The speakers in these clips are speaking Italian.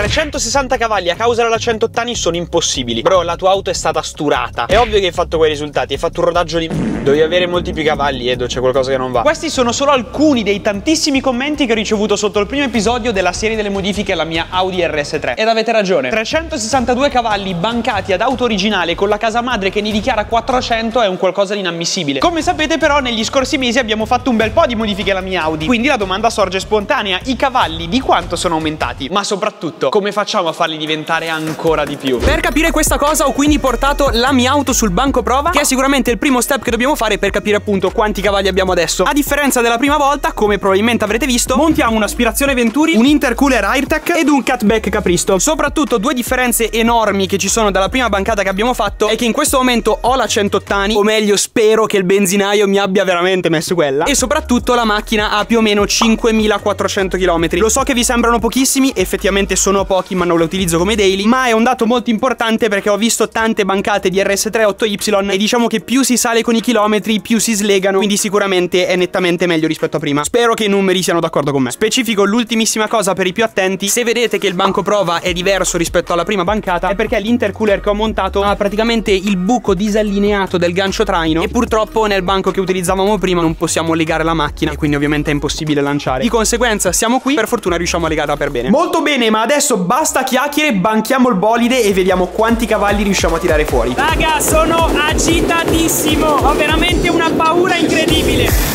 360 cavalli a causa della 180 sono impossibili. Bro, la tua auto è stata sturata. È ovvio che hai fatto quei risultati, hai fatto un rodaggio di... Dovevi avere molti più cavalli, Edo, c'è qualcosa che non va. Questi sono solo alcuni dei tantissimi commenti che ho ricevuto sotto il primo episodio della serie delle modifiche alla mia Audi RS3. Ed avete ragione, 362 cavalli bancati ad auto originale con la casa madre che ne dichiara 400 è un qualcosa di inammissibile. Come sapete però negli scorsi mesi abbiamo fatto un bel po' di modifiche alla mia Audi, quindi la domanda sorge spontanea: i cavalli di quanto sono aumentati? Ma soprattutto, come facciamo a farli diventare ancora di più? Per capire questa cosa ho quindi portato la mia auto sul banco prova, che è sicuramente il primo step che dobbiamo fare per capire appunto quanti cavalli abbiamo adesso. A differenza della prima volta, come probabilmente avrete visto, montiamo un'aspirazione Venturi, un intercooler Airtech ed un cutback Capristo. Soprattutto due differenze enormi che ci sono dalla prima bancata che abbiamo fatto è che in questo momento ho la 180, o meglio spero che il benzinaio mi abbia veramente messo quella, e soprattutto la macchina ha più o meno 5400 km. Lo so che vi sembrano pochissimi, effettivamente sono pochi ma non lo utilizzo come daily, ma è un dato molto importante perché ho visto tante bancate di RS3 8Y e diciamo che più si sale con i chilometri più si slegano, quindi sicuramente è nettamente meglio rispetto a prima. Spero che i numeri siano d'accordo con me. Specifico l'ultimissima cosa per i più attenti: se vedete che il banco prova è diverso rispetto alla prima bancata è perché l'intercooler che ho montato ha praticamente il buco disallineato del gancio traino e purtroppo nel banco che utilizzavamo prima non possiamo legare la macchina e quindi ovviamente è impossibile lanciare. Di conseguenza siamo qui, per fortuna riusciamo a legarla per bene. Molto bene, ma adesso basta chiacchiere, banchiamo il bolide e vediamo quanti cavalli riusciamo a tirare fuori. Raga, sono agitatissimo, ho veramente una paura incredibile.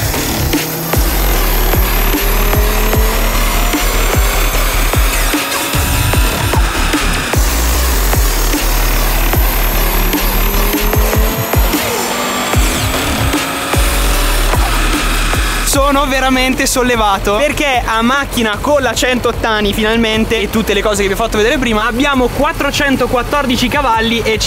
Sono veramente sollevato perché a macchina con la 180 finalmente e tutte le cose che vi ho fatto vedere prima abbiamo 414 cavalli e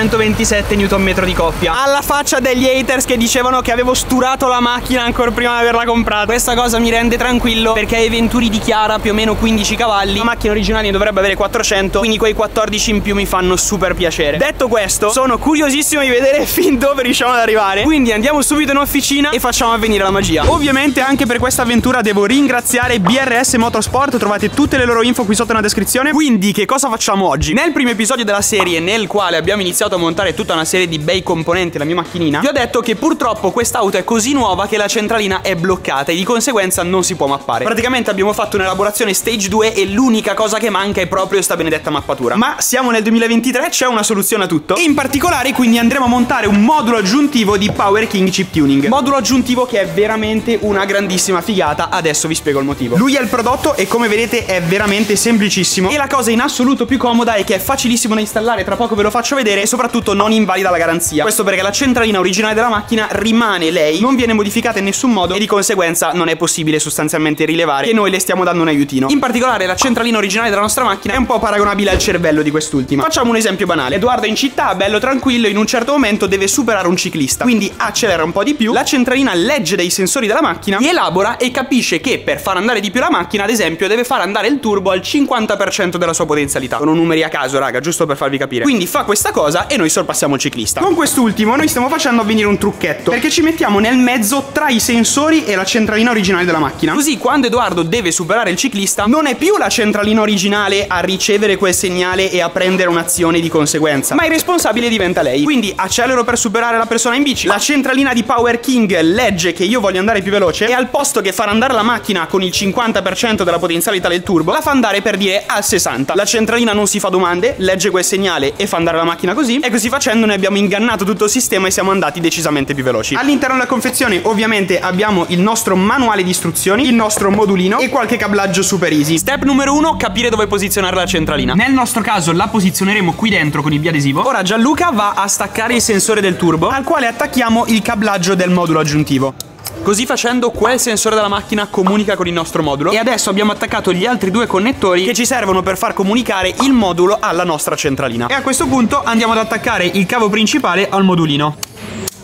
527 Nm di coppia. Alla faccia degli haters che dicevano che avevo sturato la macchina ancora prima di averla comprata. Questa cosa mi rende tranquillo perché ai Venturi dichiara più o meno 15 cavalli. La macchina originale dovrebbe avere 400, quindi quei 14 in più mi fanno super piacere. Detto questo, sono curiosissimo di vedere fin dove riusciamo ad arrivare, quindi andiamo subito in officina e facciamo avvenire la magia. Ovviamente anche per questa avventura devo ringraziare BRS Motorsport, trovate tutte le loro info qui sotto nella descrizione. Quindi che cosa facciamo oggi? Nel primo episodio della serie, nel quale abbiamo iniziato a montare tutta una serie di bei componenti alla mia macchinina, vi ho detto che purtroppo quest'auto è così nuova che la centralina è bloccata e di conseguenza non si può mappare. Praticamente abbiamo fatto un'elaborazione stage 2 e l'unica cosa che manca è proprio sta benedetta mappatura. Ma siamo nel 2023, c'è una soluzione a tutto e in particolare quindi andremo a montare un modulo aggiuntivo di Power King Chip Tuning. Modulo aggiuntivo che è veramente una grandissima figata, adesso vi spiego il motivo. Lui è il prodotto e come vedete è veramente semplicissimo e la cosa in assoluto più comoda è che è facilissimo da installare, tra poco ve lo faccio vedere, e soprattutto non invalida la garanzia. Questo perché la centralina originale della macchina rimane lei, non viene modificata in nessun modo e di conseguenza non è possibile sostanzialmente rilevare che noi le stiamo dando un aiutino. In particolare la centralina originale della nostra macchina è un po' paragonabile al cervello di quest'ultima. Facciamo un esempio banale: Edoardo è in città, bello tranquillo, in un certo momento deve superare un ciclista, quindi accelera un po' di più, la centralina legge dei sensori della macchina, li elabora e capisce che per far andare di più la macchina, ad esempio, deve far andare il turbo al 50% della sua potenzialità. Sono numeri a caso, raga, giusto per farvi capire. Quindi fa questa cosa e noi sorpassiamo il ciclista. Con quest'ultimo noi stiamo facendo avvenire un trucchetto, perché ci mettiamo nel mezzo tra i sensori e la centralina originale della macchina. Così quando Edoardo deve superare il ciclista non è più la centralina originale a ricevere quel segnale e a prendere un'azione di conseguenza, ma il responsabile diventa lei. Quindi accelero per superare la persona in bici, la centralina di Power King legge che io voglio andare più veloce e al posto che far andare la macchina con il 50% della potenzialità del turbo, la fa andare per dire al 60%. La centralina non si fa domande, legge quel segnale e fa andare la macchina così, e così facendo noi abbiamo ingannato tutto il sistema e siamo andati decisamente più veloci. All'interno della confezione ovviamente abbiamo il nostro manuale di istruzioni, il nostro modulino e qualche cablaggio super easy. Step numero 1: capire dove posizionare la centralina. Nel nostro caso la posizioneremo qui dentro con il biadesivo. Ora Gianluca va a staccare il sensore del turbo, al quale attacchiamo il cablaggio del modulo aggiuntivo. Così facendo quel sensore della macchina comunica con il nostro modulo e adesso abbiamo attaccato gli altri due connettori che ci servono per far comunicare il modulo alla nostra centralina. E a questo punto andiamo ad attaccare il cavo principale al modulino.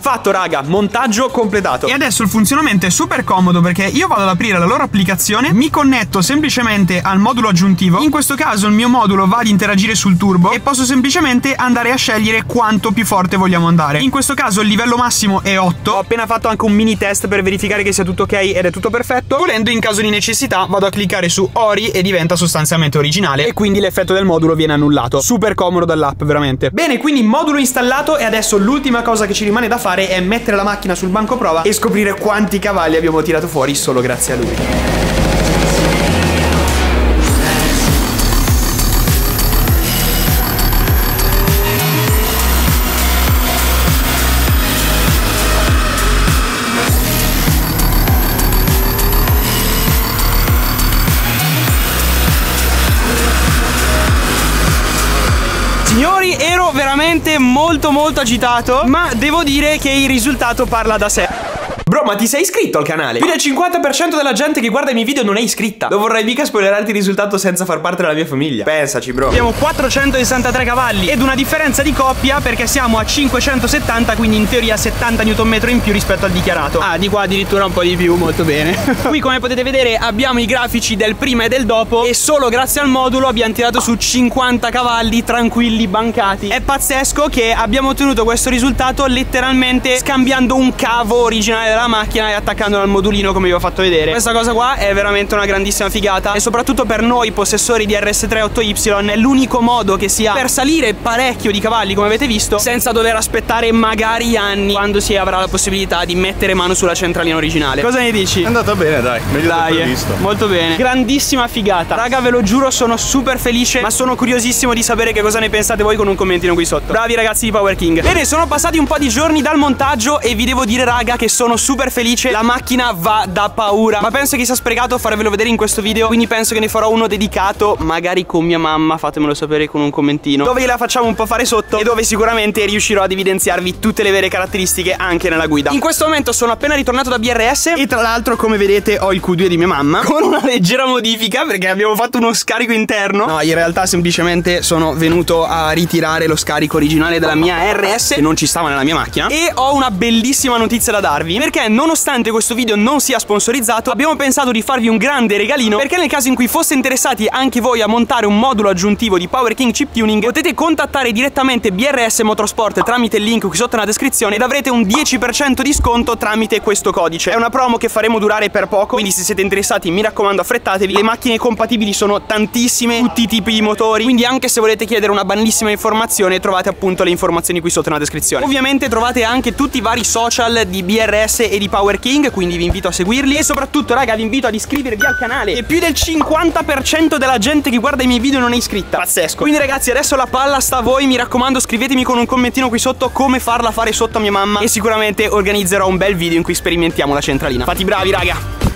Fatto raga, montaggio completato. E adesso il funzionamento è super comodo perché io vado ad aprire la loro applicazione, mi connetto semplicemente al modulo aggiuntivo. In questo caso il mio modulo va ad interagire sul turbo e posso semplicemente andare a scegliere quanto più forte vogliamo andare. In questo caso il livello massimo è 8. Ho appena fatto anche un mini test per verificare che sia tutto ok ed è tutto perfetto. Volendo, in caso di necessità, vado a cliccare su Ori e diventa sostanzialmente originale e quindi l'effetto del modulo viene annullato. Super comodo dall'app, veramente. Bene, quindi modulo installato e adesso l'ultima cosa che ci rimane da fare è mettere la macchina sul banco prova e scoprire quanti cavalli abbiamo tirato fuori solo grazie a lui. Signori, ero veramente molto agitato, ma devo dire che il risultato parla da sé. Bro, ma ti sei iscritto al canale? Più del 50% della gente che guarda i miei video non è iscritta. Non vorrei mica spoilerarti il risultato senza far parte della mia famiglia. Pensaci, bro. Abbiamo 463 cavalli ed una differenza di coppia perché siamo a 570, quindi in teoria 70 Nm in più rispetto al dichiarato. Ah, di qua addirittura un po' di più, molto bene. Qui, come potete vedere, abbiamo i grafici del prima e del dopo e solo grazie al modulo abbiamo tirato su 50 cavalli tranquilli, bancati. È pazzesco che abbiamo ottenuto questo risultato letteralmente scambiando un cavo originale della macchina e attaccandolo al modulino come vi ho fatto vedere. Questa cosa qua è veramente una grandissima figata e soprattutto per noi possessori di RS3 8Y è l'unico modo che sia per salire parecchio di cavalli, come avete visto, senza dover aspettare magari anni quando si avrà la possibilità di mettere mano sulla centralina originale. Cosa ne dici? È andata bene, dai, meglio del previsto. Molto bene, grandissima figata. Raga, ve lo giuro, sono super felice, ma sono curiosissimo di sapere che cosa ne pensate voi con un commentino qui sotto. Bravi ragazzi di Power King. Bene, sono passati un po' di giorni dal montaggio e vi devo dire, raga, che sono super felice. La macchina va da paura, ma penso che sia sprecato farvelo vedere in questo video, quindi penso che ne farò uno dedicato magari con mia mamma, fatemelo sapere con un commentino, dove gliela facciamo un po' fare sotto e dove sicuramente riuscirò ad evidenziarvi tutte le vere caratteristiche anche nella guida. In questo momento sono appena ritornato da BRS e tra l'altro, come vedete, ho il Q2 di mia mamma con una leggera modifica perché abbiamo fatto uno scarico interno. No, in realtà semplicemente sono venuto a ritirare lo scarico originale della mia RS che non ci stava nella mia macchina e ho una bellissima notizia da darvi, perché nonostante questo video non sia sponsorizzato abbiamo pensato di farvi un grande regalino, perché nel caso in cui foste interessati anche voi a montare un modulo aggiuntivo di Power King Chip Tuning potete contattare direttamente BRS Motorsport tramite il link qui sotto nella descrizione ed avrete un 10% di sconto tramite questo codice. È una promo che faremo durare per poco, quindi se siete interessati mi raccomando affrettatevi. Le macchine compatibili sono tantissime, tutti i tipi di motori, quindi anche se volete chiedere una banalissima informazione trovate appunto le informazioni qui sotto nella descrizione. Ovviamente trovate anche tutti i vari social di BRS e di Power King, quindi vi invito a seguirli e soprattutto raga vi invito ad iscrivervi al canale, e più del 50% della gente che guarda i miei video non è iscritta. Pazzesco. Quindi ragazzi adesso la palla sta a voi, mi raccomando scrivetemi con un commentino qui sotto come farla fare sotto a mia mamma e sicuramente organizzerò un bel video in cui sperimentiamo la centralina. Fate i bravi raga.